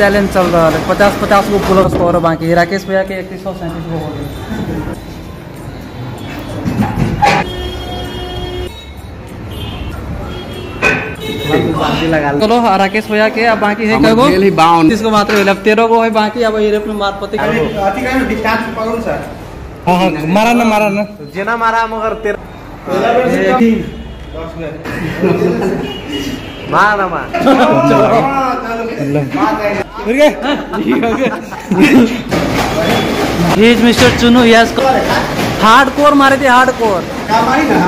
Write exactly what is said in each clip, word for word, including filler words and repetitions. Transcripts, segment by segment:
Challenge चल रहा है। पचास पचास गो पुलअप्स और बाकी राकेश भैया के इकतीस सौ सैंतीस गो हो गए। चलो राकेश भैया के अब बाकी है कगो इसको मात्र अब तेरह गो है बाकी। अब ये अपने मारपति का हां हां मारा ना मारा ना जेना मारा मगर तेरह मारा मार ही is mister Chunnu. Yes hardcore मारे थे हार्डकोर का मारी ना।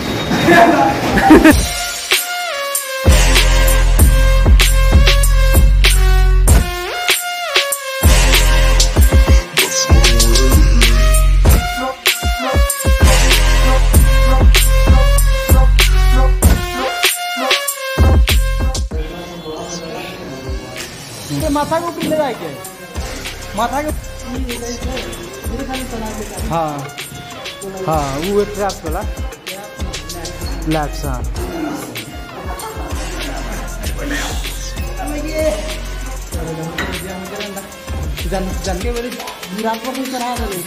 माथा को ऊपर ले जाके माथा के हाँ हाँ वो ट्रैप वाला लैक्स हाँ जन जन के मेरे रात को नहीं चढ़ा दे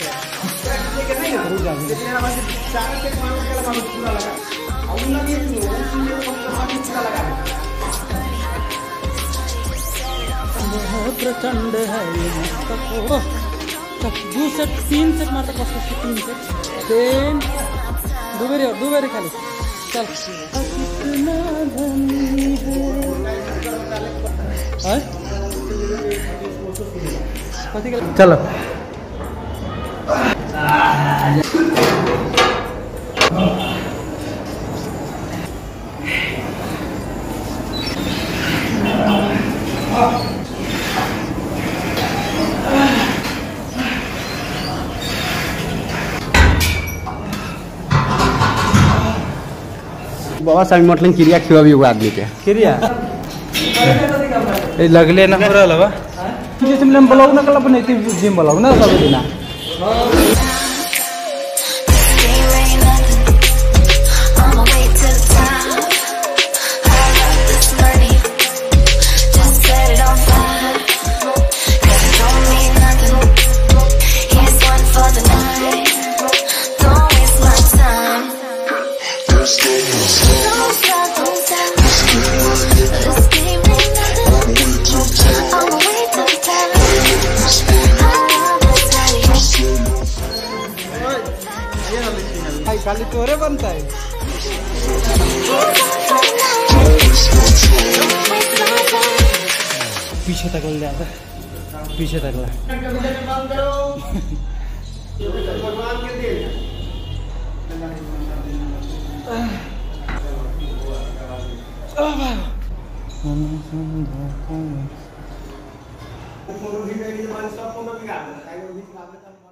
प्रचंड है दो सेट तीन सेट मारता पास तीन सेट तीन दो बेरी और दो बेरी खाली चल चलो बाबा साहब मतलब क्रिया खिवा भी हुआ आदमी के क्रिया लगले ना हो रहा बा जैसे हम ब्लॉग ना कल अपने जिम ब्लॉग ना सब दिना खाली तोरे बनता है। पीछे तक ले जाता पीछे तक ला फोटो